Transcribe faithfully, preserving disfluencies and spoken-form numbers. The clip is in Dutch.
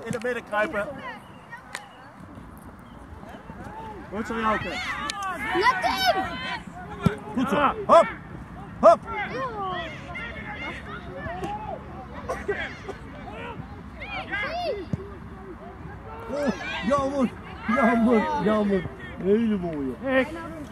in het midden kruipen. Goed zo, Jouke. Lekker! Goed zo. Hop! Hop! Oh, jammer, jammer, jammer. Hele mooie.